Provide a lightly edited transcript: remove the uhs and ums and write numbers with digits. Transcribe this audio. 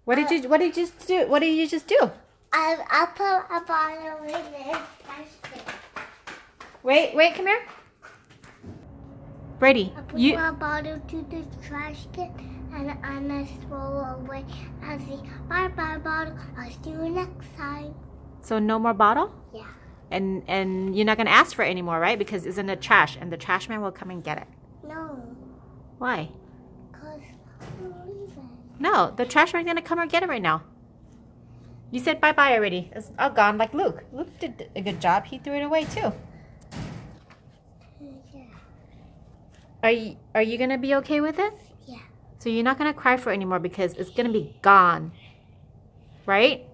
What did you just do? What did you just do? I put a bottle in the trash can. Wait, come here. Brady, I put my bottle to the trash can and I throw away. I say, bye bottle. I'll see you next time. So no more bottle? Yeah. And you're not gonna ask for it anymore, right? Because it's in the trash and the trash man will come and get it. No. Why? Because I'm leaving. No, the trash man's gonna come and get it right now. You said bye-bye already. It's all gone like Luke. Luke did a good job. He threw it away too. Yeah. Are you gonna be okay with it? Yeah. So you're not gonna cry for it anymore because it's gonna be gone. Right?